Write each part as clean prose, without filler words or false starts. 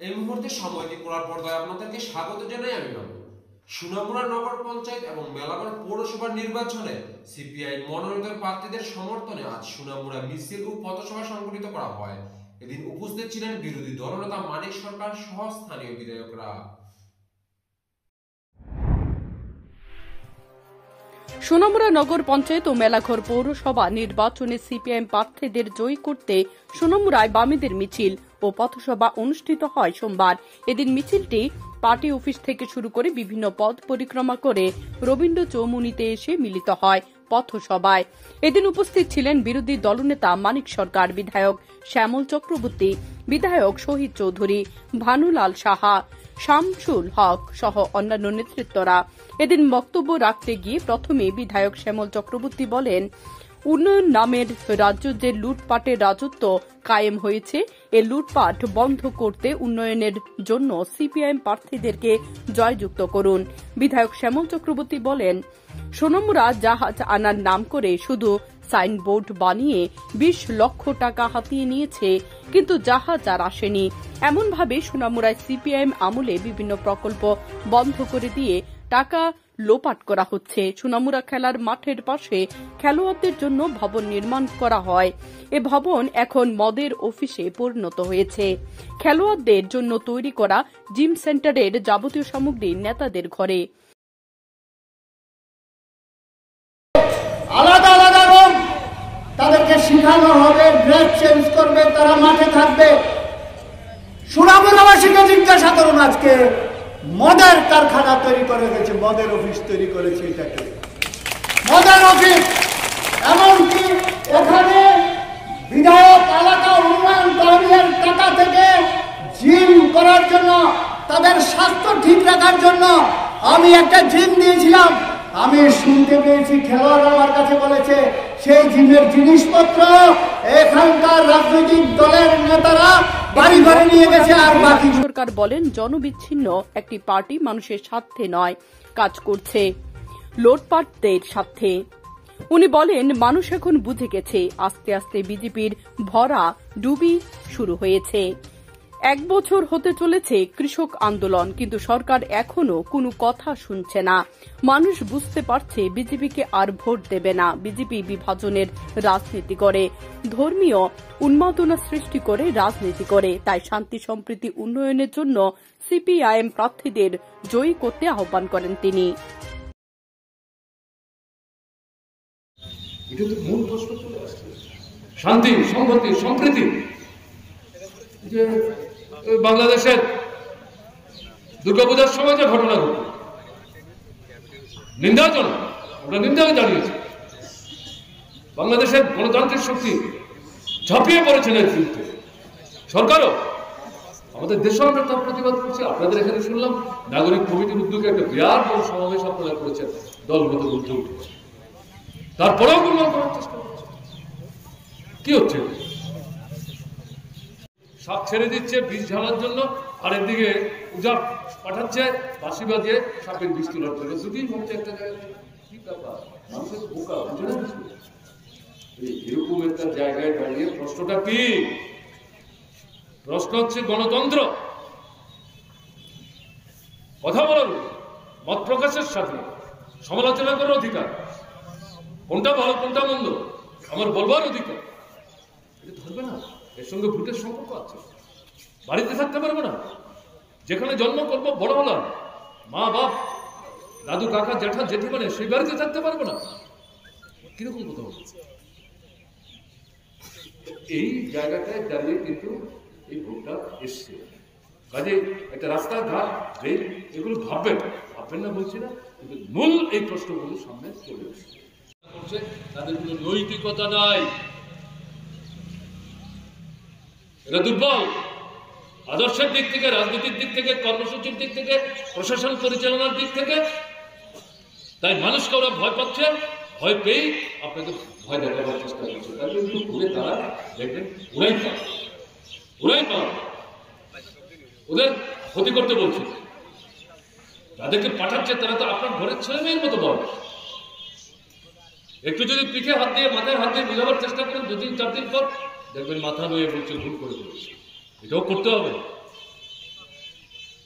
এই মুহূর্তে সময় ত্রিপুরার পর্দায় আপনাদেরকে স্বাগত জানাই আমি বাবু। সোনামুড়া নগর পঞ্চায়েত এবং মেলাগড় পৌরসভার নির্বাচনে সিপিআই মনোনীত প্রার্থীদের সমর্থনে আজ সোনামুড়া মিছিল ও পথসভা সংগঠিত করা হয়। এদিন উপস্থিত ছিলেন বিরোধী দলনেতা মানিক সরকার সহ স্থানীয় বিধায়করা। সোনামুড়া নগর পঞ্চায়েত ও মেলাঘর পৌরসভা নির্বাচনে সিপিআইএম প্রার্থীদের জয়ী করতে সোনামুড়ায় বামেদের মিছিল ও পথসভা অনুষ্ঠিত হয় সোমবার। এদিন মিছিলটি পার্টি অফিস থেকে শুরু করে বিভিন্ন পথ পরিক্রমা করে রবীন্দ্র চৌমুহনীতে এসে মিলিত হয় পথসভায়। এদিন উপস্থিত ছিলেন বিরোধী দলনেতা মানিক সরকার, বিধায়ক শ্যামল চক্রবর্তী, বিধায়ক শহীদ চৌধুরী, ভানুলাল সাহা, শামসুল হক সহ অন্যান্য নেতৃত্বরা। এদিন বক্তব্য রাখতে গিয়ে প্রথমে বিধায়ক শ্যামল চক্রবর্তী বলেন, উন্নয়ন নামের রাজ্য যে লুটপাটের রাজত্ব কায়েম হয়েছে, এ লুটপাট বন্ধ করতে উন্নয়নের জন্য সিপিআইএম প্রার্থীদেরকে জয়যুক্ত করুন। বিধায়ক শ্যামল চক্রবর্তী বলেন, সোনামুড়া জাহাজ আনার নাম করে শুধু সাইনবোর্ড বানিয়ে ২০ লক্ষ টাকা হাতিয়ে নিয়েছে, কিন্তু জাহাজ আর আসেনি। এমনভাবে সোনামুড়ায় সিপিআইএম আমলে বিভিন্ন প্রকল্প বন্ধ করে দিয়ে টাকা লোপাট করা হচ্ছে। সোনামুড়া খেলার মাঠের পাশে খেলোয়াড়দের জন্য ভবন নির্মাণ করা হয়। এ ভবন এখন মদের অফিসে পরিণত হয়েছে। খেলোয়াড়দের জন্য তৈরি করা জিম সেন্টারের যাবতীয় সামগ্রী নেতাদের ঘরে। আলাদা আলাদা রুম, তাদেরকে শিখানো হবে, ড্রেস চেঞ্জ করবে, তারা মাঠে থাকবে। সোনামুড়াবাসীকে জিজ্ঞাসা করুন, আজকে মদের কারখানা তৈরি করে গেছে, মদের অফিস তৈরি করেছে, এটাকে মদের অফিস। এমনকি এখানে বিধায়ক এলাকা উন্নয়ন তহবিলের টাকা থেকে জিম করার জন্য, তাদের স্বাস্থ্য ঠিক রাখার জন্য আমি একটা জিম দিয়েছিলাম। আমি শুনতে পেয়েছি খেলোয়াড় আমার কাছে বলেছে সেই জিমের জিনিসপত্র এখানকার রাজনৈতিক দলের নেতারা বাড়ি ঘরে নিয়ে গেছে। আর বাকি সরকার বলেন, জনবিচ্ছিন্ন একটি পার্টি মানুষের স্বার্থে নয়, কাজ করছে লোটপাটদের স্বার্থে। উনি বলেন, মানুষ এখন বুঝে গেছে আস্তে আস্তে বিজেপির ভরা ডুবি শুরু হয়েছে। ১ বছর হতে চলেছে কৃষক আন্দোলন, কিন্তু সরকার এখনো কোনো কথা শুনছে না। মানুষ বুঝতে পারছে বিজেপিকে আর ভোট দেবে না। বিজেপি বিভাজনের রাজনীতি করে, ধর্মীয় উন্মাদনা সৃষ্টি করে রাজনীতি করে। তাই শান্তি সম্প্রীতি উন্নয়নের জন্য সিপিআইএম প্রার্থীদের জয়ী করতে আহ্বান করেন তিনি। এটা তো মূল প্রশ্ন চলে আসছে, শান্তি সংহতি সম্প্রীতি। যে বাংলাদেশের দুর্গাপূজার সময় যে ঘটনা ঘটল, নিন্দাজনক, আমরা নিন্দাও জানিয়েছি। বাংলাদেশের গণতান্ত্রিক শক্তি ঝাঁপিয়ে পড়েছেন এর বিরুদ্ধে। সরকারও, আমাদের দেশেও আমরা তার প্রতিবাদ করছি। আপনাদের এখানে শুনলাম নাগরিক কমিটির উদ্যোগে একটা বিরাট বড় সমাবেশ আপনারা করেছেন, দলগত উদ্যোগ। তারপরেও গোলমাল করার চেষ্টা করছে। কি হচ্ছে? সাপ ছেড়ে দিচ্ছে বিষ ঝালার জন্য, আর এদিকে উজাপ পাঠাচ্ছে বাঁশি বাজিয়ে সাপের বিষ তোলার জন্য। দুদিন হচ্ছে একটা জায়গায়। কি ব্যাপার? মানুষের বোকা বুঝে না? এরকম একটা জায়গায় দাঁড়িয়ে প্রশ্নটা কি? প্রশ্ন হচ্ছে গণতন্ত্র, কথা বলার, মত প্রকাশের স্বাধীনতা, সমালোচনা করার অধিকার, কোনটা ভালো কোনটা মন্দ আমার বলবার অধিকার। এটা ধরবে না। এর সঙ্গে ভোটের সম্পর্ক আছে। বাড়িতে থাকতে পারবে না, যেখানে জন্ম করবো, বড় হলাম, মা বাপ দাদু কাকা জ্যাঠা জেঠিমানে, সেই বাড়িতে থাকতে পারবো না। কিরকম কথা বলছে? এই জায়গাটায় দাঁড়িয়ে কিন্তু এই ভোটটা এসছে। কাজে একটা রাস্তাঘাট, রেল, এগুলো ভাববেন না বলছি না, কিন্তু মূল এই প্রশ্নগুলো সামনে চলে এসছে। তাদের কোনো নৈতিকতা নাই, এরা দুর্বল আদর্শের দিক থেকে, রাজনীতির দিক থেকে, কর্মসূচির দিক থেকে, প্রশাসন পরিচালনার দিক থেকে। তাই মানুষকে ওরা ভয় পাচ্ছে, ভয় পেয়েই আপনাকে ভয় দেখাবার চেষ্টা করছে। তাই কিন্তু ঘুরে তারা দেখবেন ওরাই পান, ওদের ক্ষতি করতে বলছে। যাদেরকে পাঠাচ্ছে তারা তো আপনার ঘরের ছেলে মেয়ের মতো বয়স। একটু যদি পিঠে হাত দিয়ে, মাথায় হাত দিয়ে বোঝাবার চেষ্টা করেন, 2-3-4 দিন পর দেখবেন মাথা নুয়ে বলছে ভুল করে ফেলেছে। এটাও করতে হবে।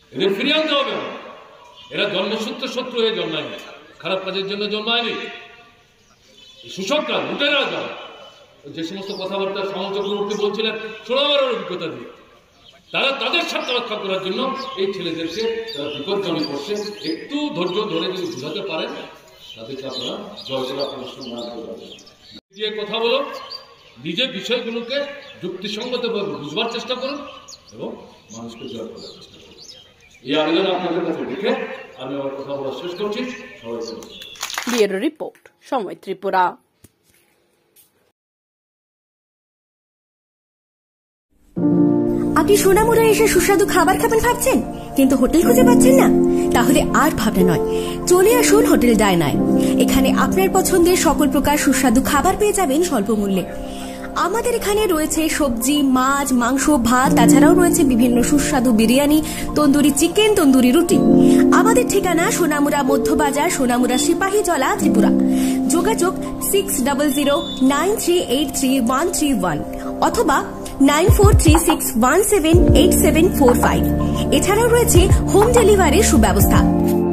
এদের ফিরিয়ে আনতে হবে। এরা জন্মসূত্র শত্রু হয়ে জন্মায়নি, খারাপ কাজের জন্য জন্মায়নি। শোষকরা, লুটেরা যারা যে সমস্ত কথাবার্তা শ্যামল চক্রবর্তী বলছিলেন সোনামুড়ার অভিজ্ঞতা দিয়ে, তারা তাদের স্বার্থ রক্ষা করার জন্য এই ছেলেদেরকে তারা বিপজ্জনক করছে। একটু ধৈর্য ধরে যদি বুঝাতে পারেন তাদেরকে আপনারা জয় করে আপনার সম্মান করবেন। যে কথা বলো, নিজের বিষয়গুলোকে যুক্তিসঙ্গতভাবে বুঝবার চেষ্টা করুন এবং মানুষকে জয় করার চেষ্টা করুন। এই আবেদন আপনাদের কাছে রেখে আমি আমার কথা বলা শেষ করছি। সবাইকে ব্যুরো রিপোর্ট, সময় ত্রিপুরা। আপনি সোনামুড়া এসে সুস্বাদু খাবার খাবেন ভাবছেন, কিন্তু হোটেল খুঁজে পাচ্ছেন না? তাহলে আর ভাবনা নয়, চলে আসুন হোটেল ডায়নায়। এখানে আপনার পছন্দের সকল প্রকার সুস্বাদু খাবার পেয়ে যাবেন স্বল্প মূল্যে। আমাদের এখানে রয়েছে সবজি, মাছ, মাংস, ভাত, তাছাড়াও রয়েছে বিভিন্ন সুস্বাদু বিরিয়ানি, তন্দুরি চিকেন, তন্দুরি রুটি। আমাদের ঠিকানা সোনামুড়া মধ্যবাজার, সোনামুড়া সিপাহীজলা, ত্রিপুরা। যোগাযোগ 600093833131 অথবা 9436178745। এছাড়াও রয়েছে হোম ডেলিভারির সুব্যবস্থা।